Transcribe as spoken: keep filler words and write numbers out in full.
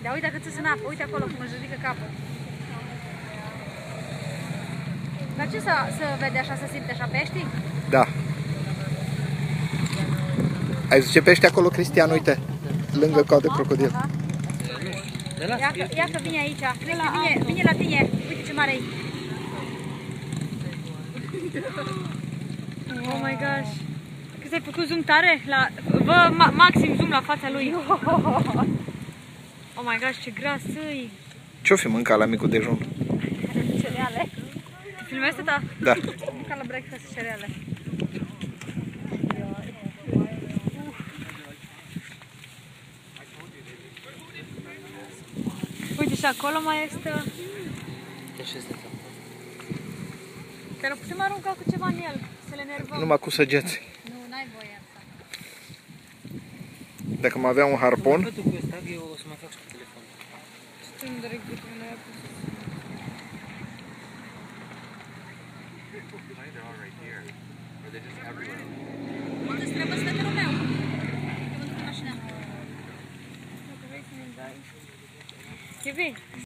Ia uite cât sus în apă, uite acolo cum își ridică capul. Dar ce să, să vede așa, să simte așa peștii? Da. Ai văzut ce pește acolo, Cristian? Uite, lângă cau de crocodil. Ia că, ia că vine aici, Cristi, vine, vine la tine. Uite ce mare e. Oh my gosh. Că ți-ai făcut zoom tare? La, bă, ma, maxim zoom la fața lui. Oh my gosh, ce gras îi. Ce-o fi mâncat la micul dejun? Cereale. Filmezi tata? Da. Mânca la breakfast cereale. Uite și acolo mai este. Care putem arunca cu ceva în el, să le nervăm. Numai cu săgeți. Nu, n-ai voie asta. Dacă mai avea un harpon. Eu o să mai fac și cu telefon. Stând direct de până la pus. Uite, îți trebuie sfeterul meu. Eu mă duc în mașină. Dacă vrei să ne dai. Chibi.